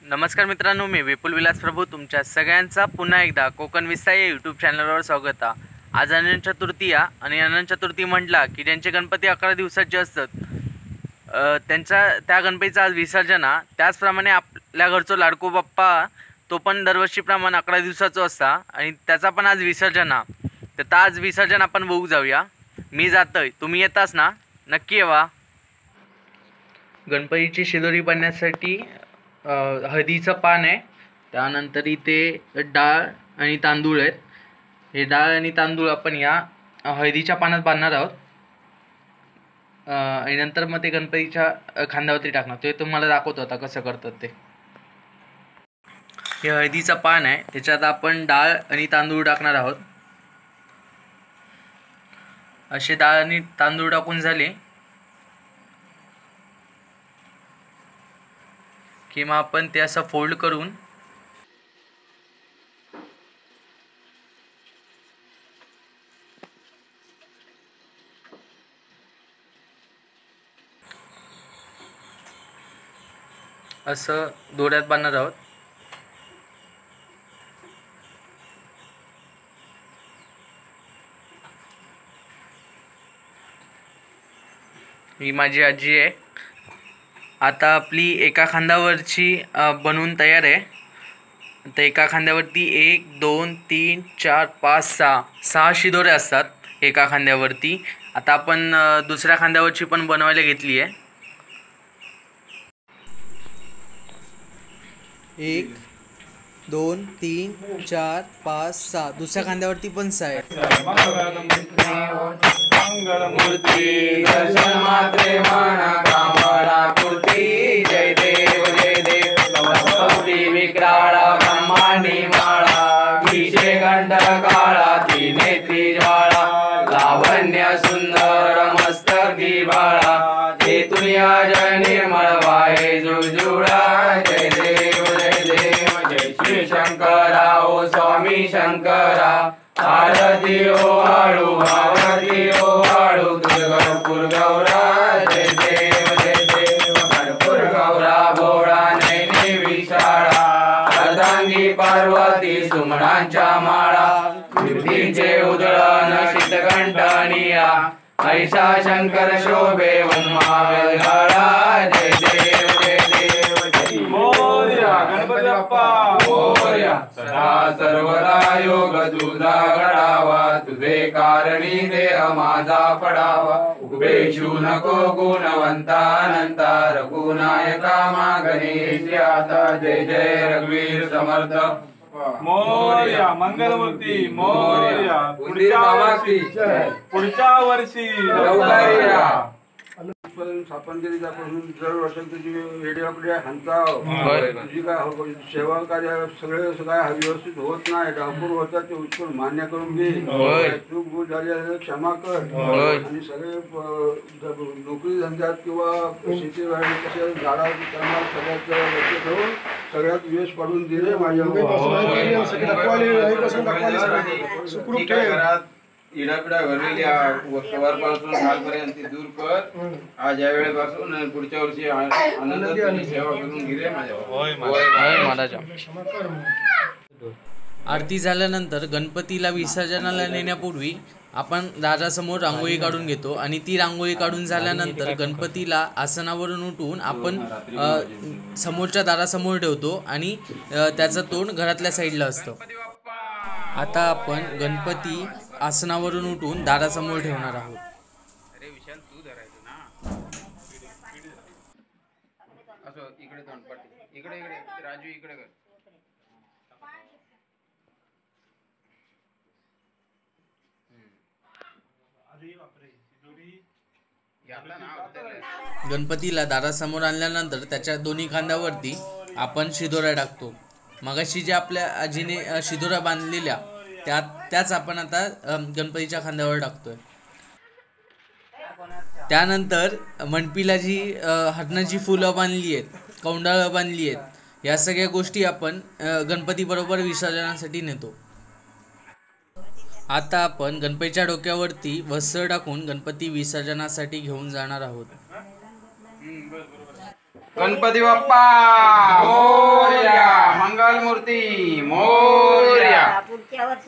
नमस्कार मित्रांनो, मी विपुल विलास प्रभू तुमच्या सगळ्यांचा पुन्हा एकदा कोकण विस्तार या यूट्यूब चॅनलवर स्वागत आहे। आज अनंत चतुर्थी आहे आणि अनंत चतुर्थी म्हटला की ज्यांचे गणपती 11 दिवसाचे असतात त्या गणपतीचं आज विसर्जन आहे। त्याचप्रमाणे आपल्या घरचा लाडको बाप्पा तो पण दरवर्षीप्रमाणे 11 दिवसाचा असता आणि त्याचा पण आज विसर्जन आहे। तर आज विसर्जन आपण बघू जाऊया। मी जातोय, तुम्ही येतास ना? नक्की येवा। गणपतीची शिदोरी बनण्यासाठी हळदीचं पान आहे, त्यानंतर इथे डाळ आणि तांदूळ आहेत। हे डाळ आणि तांदूळ आपण या हळदीच्या पानात बांधणार आहोत आणि नंतर मग ते गणपतीच्या खांद्यावरती टाकणार। ते तुम्हाला दाखवतो आता कसं करतात ते। हे हळदीचं पान आहे, त्याच्यात आपण डाळ आणि तांदूळ टाकणार आहोत। असे डाळ आणि तांदूळ टाकून झाले की मग आपण ते असं फोल्ड करून असं दोऱ्यात बांधणार आहोत। ही माझी आजी आहे। आता आपली एका खांद्यावरची बनवून तयार आहे। तर एका खांद्यावरती 1 2 3 4 5 6 शिदोरे असतात एका खांद्यावरती। आता आपण दुसऱ्या खांद्यावरची पण बनवायला घेतली आहे। 1 2 3 4 5 6 दुसऱ्या खांद्यावरती पण 6 आहे। मूर्ती दर्शन मात्रे माना कामना पूर्ती। जय देव नवस्ती विक्राळा ब्रह्मांडी माळा विषे कंठ काळा ती नेत्री ज्वाळा लावण्य सुंदर मस्तकी बाळा ते तुया जय निर्मळ वाये जुजुळा। जय देव जय श्री शंकरा ओ स्वामी शंकरा आरती ओ आळू आरती ओ आळू गणपूर गौरा। जय देव गणपूर गौरा भोळा नैनी विशाळा अर्धांगी पार्वती सुमणांच्या माळा कीर्तीचे उदळण शीतकंठनिया ऐसा शंकर शोभे उन्मावेळा। जय देव मोरया गणपती बाप्पा मोरया सदा सर्वदा योग तुझा घडावा तुझे कारणी देह माझा पडावा उपेक्षू नको गुणवंता अनंता रघुनायका मागणेश आता। जय जय रघुवीर समर्थ मोरया मंगलमूर्ती मोरया पुढच्या वर्षी लवकर या। स्थापन केली त्यापासून दर वर्षात तुझी वेळेकडे हंताव तुझी काय सेवा कार्य सगळं व्यवस्थित होत नाही डापूर होतात ते उत्तर मान्य करून घे। चूक भूल झाली असेल क्षमा कर आणि सगळे नोकरी धंद्यात किंवा शेतीवाडी कशा झाडा त्यांना सगळ्यात लक्ष ठेवून सगळ्यात यश पडून दिले माझ्या इडापिडा भरलेली सवारपासून कालपर्यंत ती दूर कर। आज या वेळेपासून पुढच्या वर्षी आनंदाची सेवा करून घे माझ्या। आरती झाल्यानंतर गणपतीला विसर्जनाला नेण्यापूर्वी आपण दारासमोर रांगोळी काढून घेतो आणि ती रांगोळी काढून झाल्यानंतर गणपतीला आसनावरून उठवून आपण समोरच्या दारासमोर ठेवतो आणि त्याचं तोंड घरातल्या साईडला असतं। आता आपण गणपती आसनावरून उठून दारासमोर ठेवणार आहोत। अरे विशाल तू धरायचं ना असं इकडे तोंड पाठी इकडे राजू इकडे कर। गणपतीला दारासमोर आणल्यानंतर त्याच्या दोन्ही खांद्यावरती आपण शिदोऱ्या टाकतो। मगाशी जे आपल्या आजीने शिदोऱ्या बांधलेल्या त्याच आपण आता गणपतीच्या खांद्यावर टाकतोय। त्यानंतर मंडपीला जी हरणाची फुलं बांधली आहेत, कौंडाळं बांधली आहेत, या सगळ्या गोष्टी आपण गणपती बरोबर विसर्जनासाठी नेतो। आता आपण गणपतीच्या डोक्यावरती वस्त्र टाकून गणपती विसर्जनासाठी घेऊन जाणार आहोत। गणपती बाप्पा मोरया।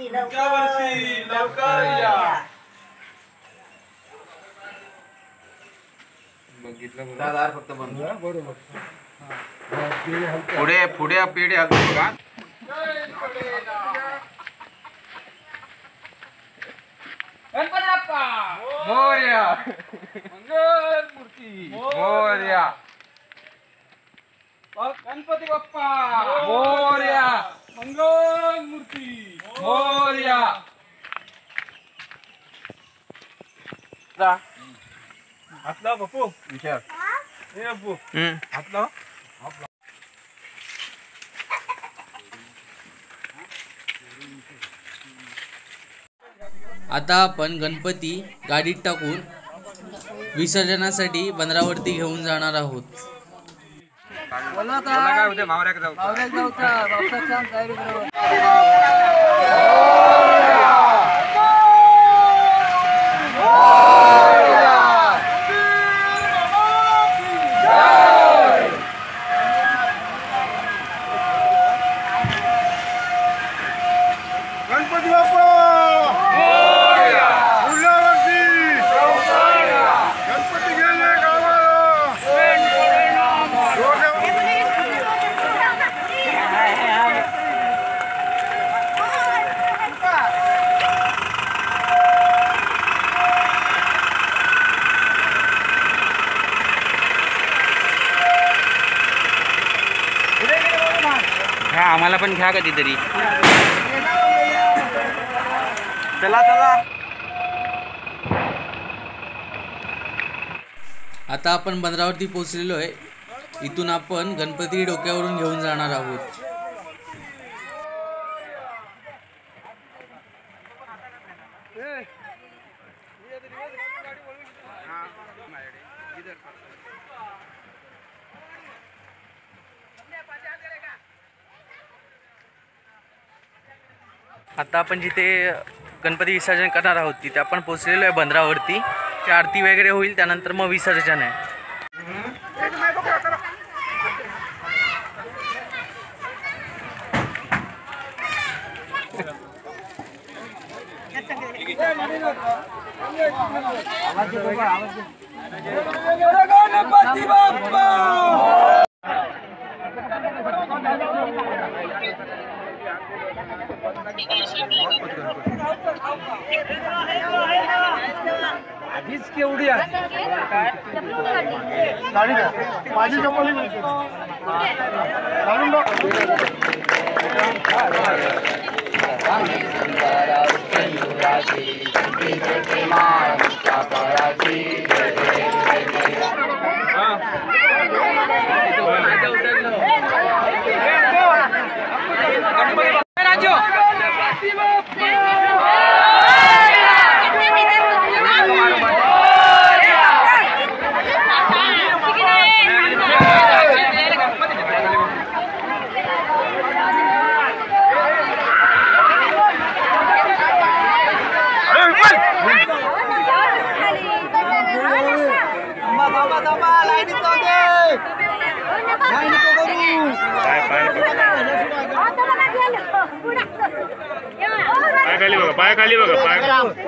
पुढच्या वर्षी लवकर या. दार फक्त बंद. पुढे पुढे पिढी हात बघा. गणपती बाप्पा मोरया. मंगल मूर्ती मोरया. गणपती बाप्पा मोरया. मंगल मूर्ती मोरया. हातला बापू विचार. हे बापू हातला. आता आपण गणपती गाडीत टाकून विसर्जनासाठी बंदरावरती घेऊन जाणार आहोत. काय होते मावऱ्याक जाऊ. गणपती बाप्पा गणपती गेले गावाला. घ्या आम्हाला पण घ्या कधीतरी. चला चला. आता आपण बंदरावरती पोहोचलेलो आहे. इथून आपण गणपती डोक्यावरून घेऊन जाणार आहोत. आता आपण जिथे गणपती विसर्जन करणार आहोत तिथे आपण पोहोचलेलो आहे बंदरावरती. ती आरती वगैरे होईल, त्यानंतर मग विसर्जन आहे. गणपती बाप्पा आधीच केवढी आहे माझी चप्पल पाय खाली बघा पाय.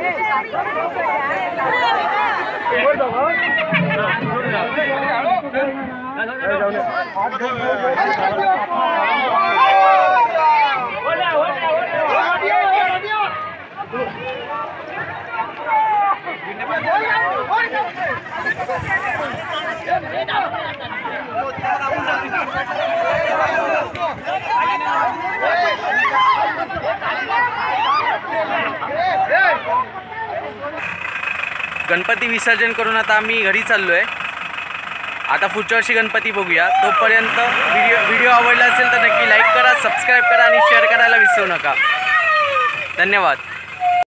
गणपती विसर्जन करून आता आम्ही घरी चाललो आहे. आता पुढच्या वर्षी गणपती बघूया. तोपर्यंत व्हिडिओ आवडला असेल तर नक्की लाईक करा, सबस्क्राईब करा आणि शेअर करायला विसरू नका. धन्यवाद.